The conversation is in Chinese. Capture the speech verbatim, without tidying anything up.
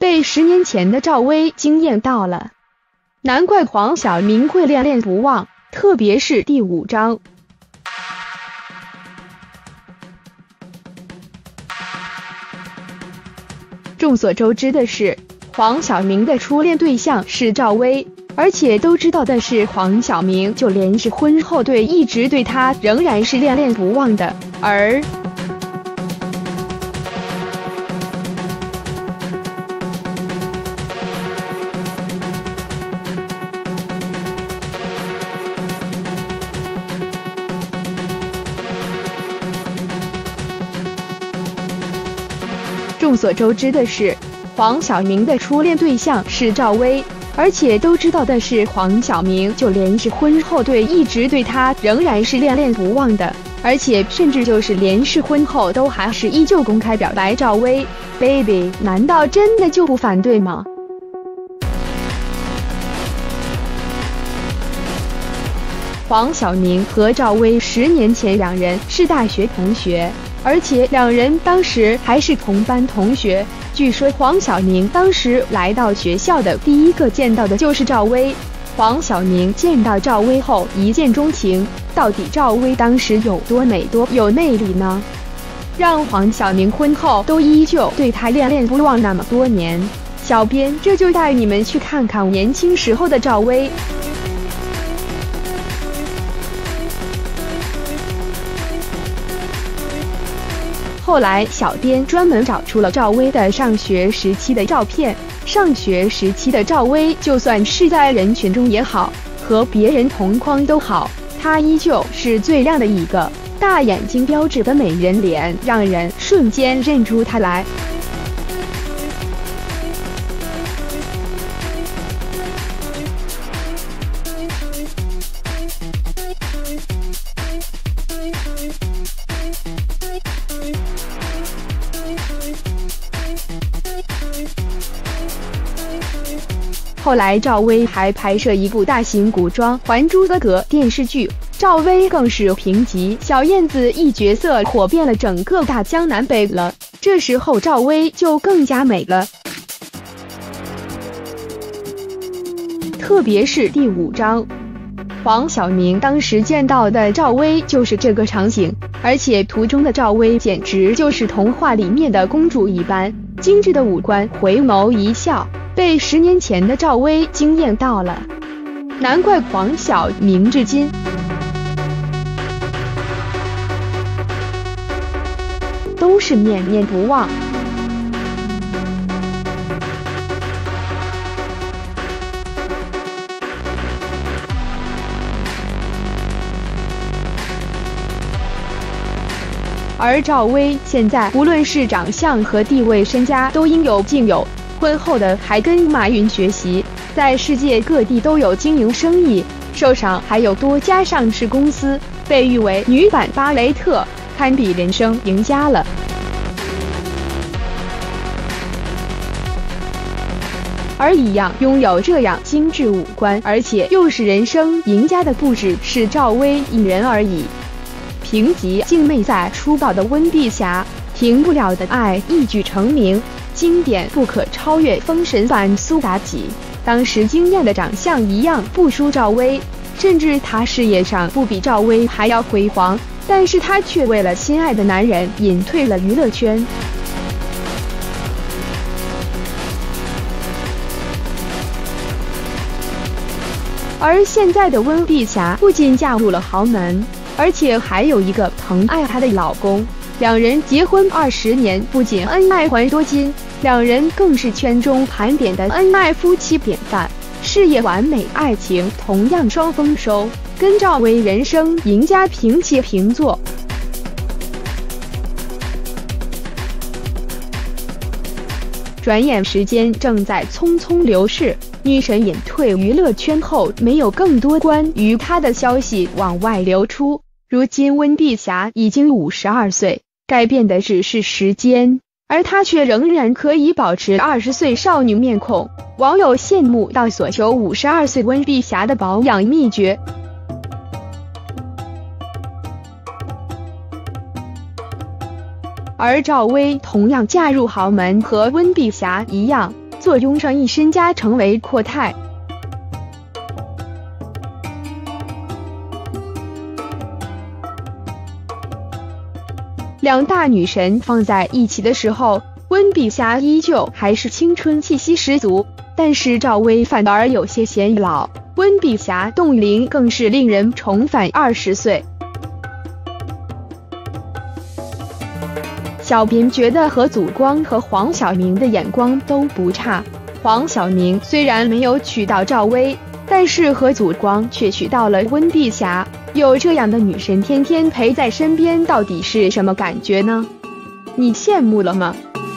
被十年前的赵薇惊艳到了。难怪黄晓明会恋恋不忘，特别是第五章。众所周知的是，黄晓明的初恋对象是赵薇，而且都知道的是，黄晓明就连是婚后对一直对他仍然是恋恋不忘的。而众所周知的是，黄晓明的初恋对象是赵薇，而且都知道的是，黄晓明就连是婚后对一直对他仍然是恋恋不忘的，而且甚至就是连是婚后都还是依旧公开表白赵薇 ，baby， 难道真的就不反对吗？黄晓明和赵薇十年前两人是大学同学。而且两人当时还是同班同学，据说黄晓明当时来到学校的第一个见到的就是赵薇。黄晓明见到赵薇后一见钟情，到底赵薇当时有多美多有魅力呢？让黄晓明婚后都依旧对她恋恋不忘那么多年。小编这就带你们去看看年轻时候的赵薇。后来，小编专门找出了赵薇的上学时期的照片。上学时期的赵薇，就算是在人群中也好，和别人同框都好，她依旧是最亮的一个。大眼睛标志的美人脸，让人瞬间认出她来。后来赵薇还拍摄一部大型古装《还珠格格》电视剧，赵薇更是凭藉小燕子一角色火遍了整个大江南北了。这时候赵薇就更加美了。特别是第五章，黄晓明当时见到的赵薇就是这个场景，而且图中的赵薇简直就是童话里面的公主一般，精致的五官，回眸一笑。被十年前的赵薇惊艳到了，难怪黄晓明至今都是念念不忘。而赵薇现在无论是长相和地位身家都应有尽有。婚后的还跟马云学习，在世界各地都有经营生意，手上还有多家上市公司，被誉为女版巴雷特，堪比人生赢家了。而一样拥有这样精致五官，而且又是人生赢家的不只是赵薇一人而已。凭藉静妹在出道的温碧霞，停不了的爱一举成名。经典不可超越封神版苏妲己，当时惊艳的长相一样不输赵薇，甚至她事业上不比赵薇还要辉煌，但是她却为了心爱的男人隐退了娱乐圈。而现在的温碧霞不仅嫁入了豪门，而且还有一个疼爱她的老公。两人结婚二十年，不仅恩爱还多金，两人更是圈中盘点的恩爱夫妻典范，事业完美，爱情同样双丰收，跟赵薇人生赢家平起平坐。转眼时间正在匆匆流逝，女神隐退娱乐圈后，没有更多关于她的消息往外流出。如今温碧霞已经五十二岁，改变的只是时间，而她却仍然可以保持二十岁少女面孔，网友羡慕到所求五十二岁温碧霞的保养秘诀。而赵薇同样嫁入豪门，和温碧霞一样， 坐拥上亿身家，成为阔太。两大女神放在一起的时候，温碧霞依旧还是青春气息十足，但是赵薇反而有些显老，温碧霞冻龄更是令人重返二十岁。小编觉得何祖光和黄晓明的眼光都不差，黄晓明虽然没有娶到赵薇，但是何祖光却娶到了温碧霞。有这样的女神天天陪在身边，到底是什么感觉呢？你羡慕了吗？